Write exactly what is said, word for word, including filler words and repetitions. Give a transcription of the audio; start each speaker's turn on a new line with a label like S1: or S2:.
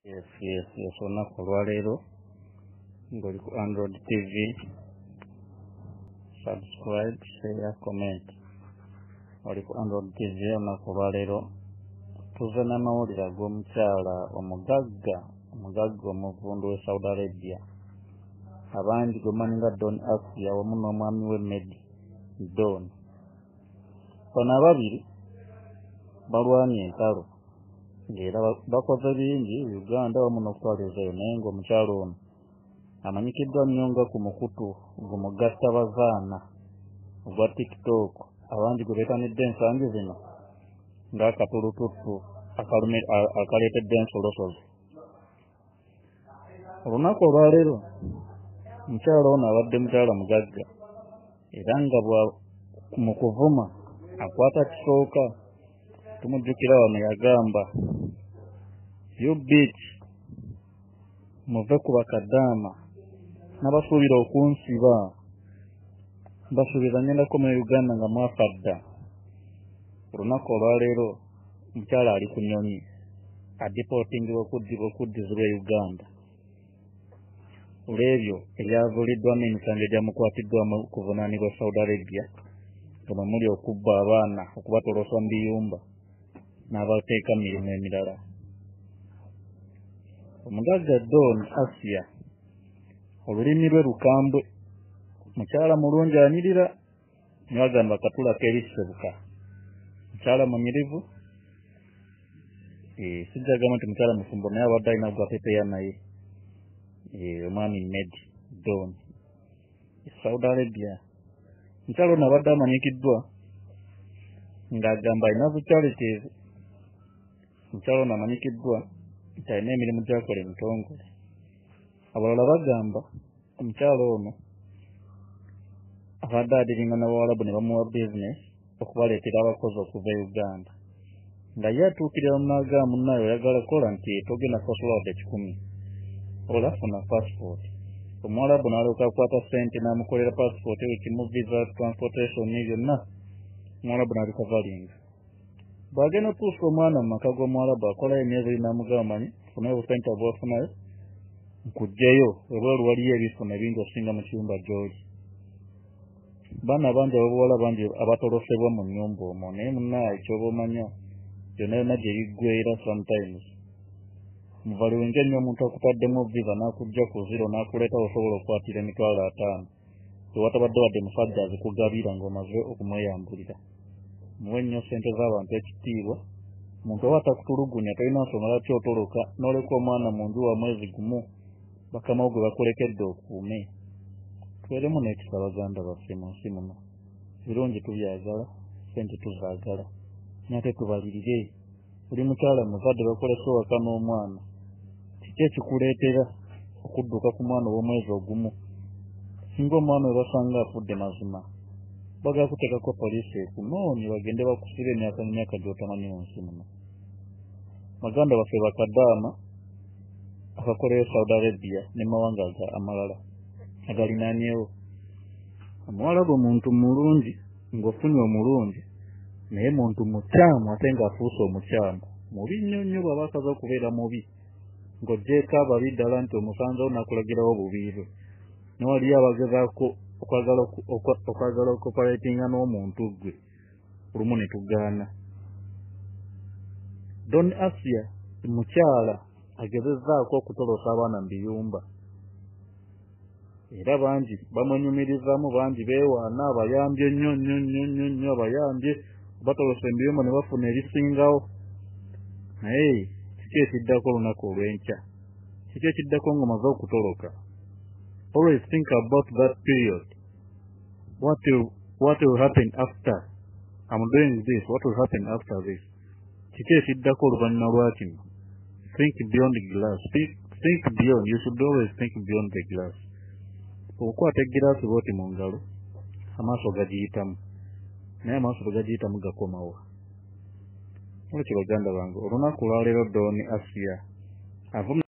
S1: Yes, yes, yes. Olunaku olwaleero ng'oli ku Android T V, subscribe, share, comment. Oli ku Android T V olunaku olwaleero tuze n'amawulire ag'omukyala omugagga omugagga omuvundu w'e Saudi Arabia abangi gwemanyi nga Don Asia wamu n'omwami we Medi Don. Bano ababiri balwanye entalo ng'era bakoze bingi Uganda wamu n'okutwalizayo naye ng'omukyalo ono amanyikiddwa nnyo nga ku mukutu gumugatta bazaana ogwa TikTok abangi gwe beetanidde ensangi zino ng'akatulututtu akaleetedde ensolosozi. Olunaku olwaleero omukyala ono abadde mukyala mugagga era nga mu kuvuma akwata kisooka tumujjukira wano yagamba you bitch muve ku bakadaama n'abasuubira okunsiba mbasuubiza ngendako mu Uganda nga mwafa dda. Olunaku olwaleero omukyala ali ku nnyonyi adipootingibwa okuddibwa okuddizibwa e Uganda olw'ebyo ebyavuliddwamu emisango egyamukwatiddwamu kuvunaanibwa Saudi Arabia nga mwe muli okubba abaana okubatolosa mu biyumba n'abateeka mu mirimu emirala. Omugagga Don Asia olulimi lwe lukambwe, mukyala mulungi anyirira nibagamba katula kerissebuka, mukyala munyirivu. Eh, sijjagamba nti mukyala mufumbo naye abadde alina gwapepeya naye omwami Medi Don Saudi Arabia. Mukyala ono abadde amanyikiddwa ng'agamba alina bucharities. Mukyala ono amanyikiddwa nti alina emirimu gy'akola emitongole. Abalala bagamba omukyala ono abadde adiringa n'Abawarabu ne bamuwa business okubaleetera abakozi okuva e Uganda nga ye atuukirira munagamba munnaye oyagala kola nti togenda kusasula wadde kikumi ola funa passport. Omuwarabu n'alyoka akwata ssente n'amukolera passport ekimu visa transportation byonna omuwarabu n'alyoka valinga. Bw'agenda otuusa omwana mu maka g'omuwarabu akolayo emyezi eri n'amugamba manyi funayo obusente bw'ofunayo nkugjeyo ebweru waliyo ebifuna ebingi osinga mu kiyumba gy'oli. Baana bangi ababuwala bangi abatolosebwa mu nnyumba omwo naye munnaye ky'oba omanya byonna byonna gye biggweera sometimes muvaliwenga ennyo omuntu akutaddemu visa n'akujja ku zero n'akuleeta osobola okukwatira emitwalo ataano ewatabadde wadde musajja azikugabira ng'omaze okumweyambulira. Muwe nnyo ssente z'abantu ekitiibwa. Omuntu oba atakutulugunya tolina nsonga lwaki otoloka n'oleka omwana mu nju wa mwezi gumu bakama wo gwe bakulekedde okuume. Tubeeremu n'ekisa baganda baffe mu nsi muno, birungi tubyagala, ssente tuzaagala naye ate tubalirire. Oli mukyala muzadde bakolesa owaka n'omwana, kiki ekikuleetera okudduka ku mwana ow'omwezi ogumu? Singa omwana we basanga afudde mazima bagala kuteekako poliisi ekunoonye bagende bakusiba emyaka n'emyaka gy'otamanyi mu nsi muno. Baganda baffe bakadaama akakolera Saudi Arabia ne mawanga amalala agalinaanyewo. Omuwalabu muntu mulungi ng'ofunye omulungi naye muntu mukyamu ate ng'afuuse omukyamu mubi nnyo nnyo bw'aba akaza okubeera mubi ng'oggyeko ababi ddala nti omusanzewo n'akulagirawo bubiire newaliyo abagezaako okwagala okoparatinga n'omuntu gwe olumu ne tugaana. Don Asia mukyala agezezzaako okutolosa abaana mu biyumba era bangi bamwenyumirizaamu, bangi beewaana abayambye nnyo nnyo nnyo nnyo nnyo abayambye batolosa emibiyumba ne bafuna ebisingawo. Naye kiki ekiddako olunaku olw'enkya? Kiki ekiddako ng'omaze okutoloka? Always think about that period. What will, what will happen after I'm doing this? What will happen after this? Kiki ekiddako oluvannyuma lwa kino? Think beyond the glass. Think, think beyond. You should always think beyond the glass. Okukwata egiraasi bw'oti mu ngalo amaaso gagiyitamu naye amaaso tegagiyitamu gakomawo. Olwekyo baganda bange olunaku olwaleero Don Asia avuma